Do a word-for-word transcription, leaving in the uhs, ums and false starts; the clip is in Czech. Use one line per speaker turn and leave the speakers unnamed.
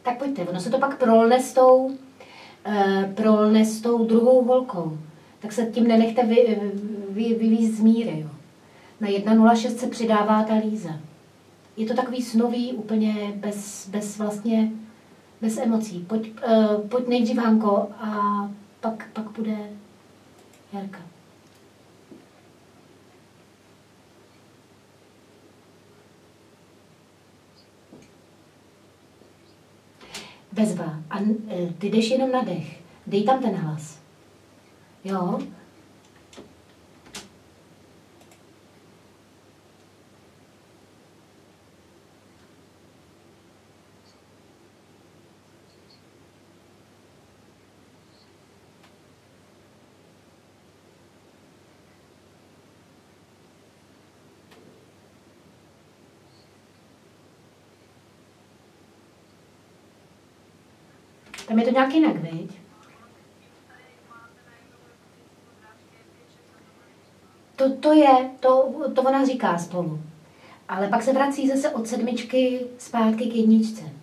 Tak pojďte, ono se to pak prolne s tou, uh, prolne s tou druhou holkou. Tak se tím nenechte vy, vy, vyvízt z míry. Jo. Na jedna nula šest se přidává ta Líza. Je to takový snový, úplně bez, bez vlastně, bez emocí. Pojď, uh, pojď nejdřív Hanko a pak, pak bude Jarka. Bezva. A ty jdeš jenom na dech. Dej tam ten hlas. Jo? Tam je to nějak jinak, viď? To, to je, to, to ona říká spolu. Ale pak se vrací zase od sedmičky zpátky k jedničce.